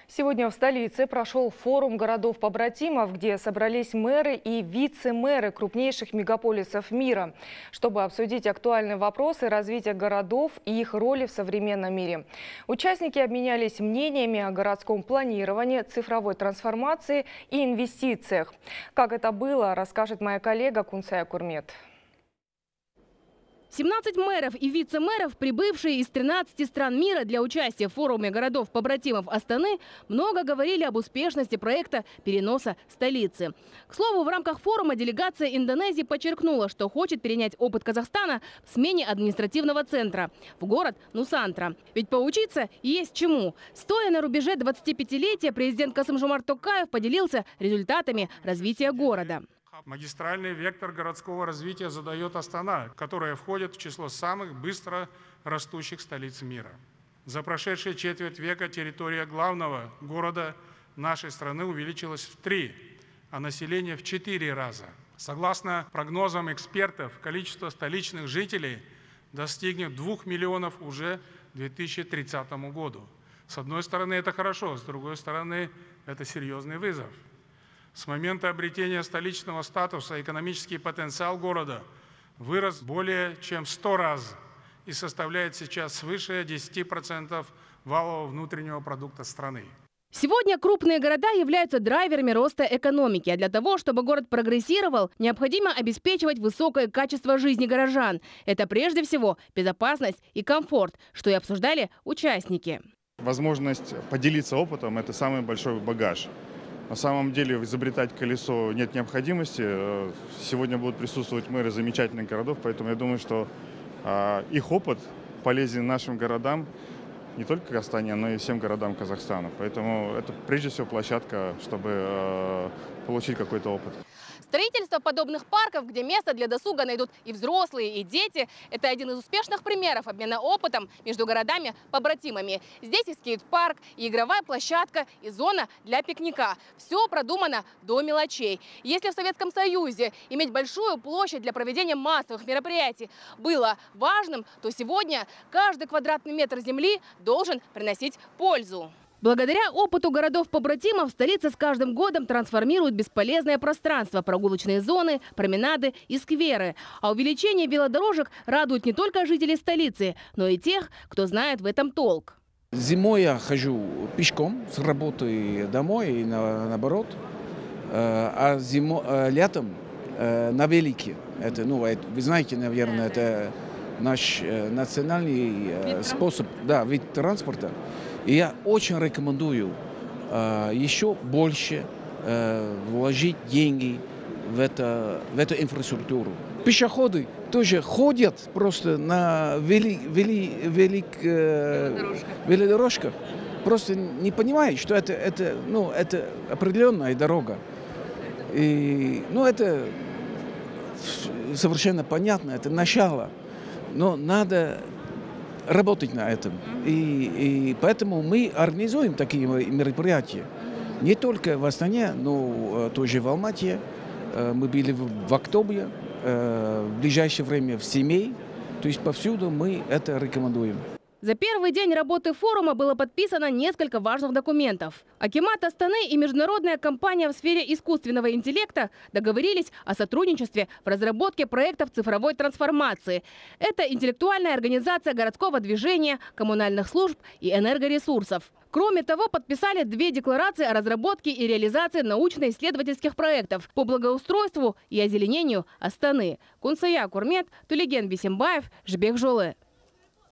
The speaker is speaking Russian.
Сегодня в столице прошел форум городов-побратимов, где собрались мэры и вице-мэры крупнейших мегаполисов мира, чтобы обсудить актуальные вопросы развития городов и их роли в современном мире. Участники обменялись мнениями о городском планировании, цифровой трансформации и инвестициях. Как это было, расскажет моя коллега Кунсая Курмет. 17 мэров и вице-мэров, прибывшие из 13 стран мира для участия в форуме городов-побратимов Астаны, много говорили об успешности проекта переноса столицы. К слову, в рамках форума делегация Индонезии подчеркнула, что хочет перенять опыт Казахстана в смене административного центра в город Нусантра. Ведь поучиться есть чему. Стоя на рубеже 25-летия, президент Касым-Жомарт Токаев поделился результатами развития города. Магистральный вектор городского развития задает Астана, которая входит в число самых быстро растущих столиц мира. За прошедшие четверть века территория главного города нашей страны увеличилась в 3, а население в 4 раза. Согласно прогнозам экспертов, количество столичных жителей достигнет 2 миллионов уже к 2030 году. С одной стороны, это хорошо, с другой стороны, это серьезный вызов. С момента обретения столичного статуса экономический потенциал города вырос более чем 100 раз и составляет сейчас свыше 10% валового внутреннего продукта страны. Сегодня крупные города являются драйверами роста экономики. А для того, чтобы город прогрессировал, необходимо обеспечивать высокое качество жизни горожан. Это прежде всего безопасность и комфорт, что и обсуждали участники. Возможность поделиться опытом – это самый большой багаж. На самом деле изобретать колесо нет необходимости. Сегодня будут присутствовать мэры замечательных городов, поэтому я думаю, что их опыт полезен нашим городам, не только Астане, но и всем городам Казахстана. Поэтому это прежде всего площадка, чтобы получить какой-то опыт. Строительство подобных парков, где место для досуга найдут и взрослые, и дети – это один из успешных примеров обмена опытом между городами-побратимами. Здесь и скейт-парк, и игровая площадка, и зона для пикника. Все продумано до мелочей. Если в Советском Союзе иметь большую площадь для проведения массовых мероприятий было важным, то сегодня каждый квадратный метр земли должен приносить пользу. Благодаря опыту городов-побратимов столица с каждым годом трансформирует бесполезное пространство, прогулочные зоны, променады и скверы. А увеличение велодорожек радует не только жителей столицы, но и тех, кто знает в этом толк. Зимой я хожу пешком с работы домой и наоборот, а летом на велике. Это, вы знаете, наверное, это наш национальный способ, вид транспорта. И я очень рекомендую еще больше вложить деньги в эту инфраструктуру. Пешеходы тоже ходят просто на велодорожках. Просто не понимают, что это определенная дорога. И, это совершенно понятно, это начало. Но надо работать на этом. И поэтому мы организуем такие мероприятия. Не только в Астане, но тоже в Алмате. Мы были в октябре, в ближайшее время в Семей. То есть повсюду мы это рекомендуем. За первый день работы форума было подписано несколько важных документов. Акимат Астаны и международная компания в сфере искусственного интеллекта договорились о сотрудничестве в разработке проектов цифровой трансформации. Это интеллектуальная организация городского движения, коммунальных служб и энергоресурсов. Кроме того, подписали 2 декларации о разработке и реализации научно-исследовательских проектов по благоустройству и озеленению Астаны. Кунсая Курмет, Тулеген Бисембаев, Жбек Жолы.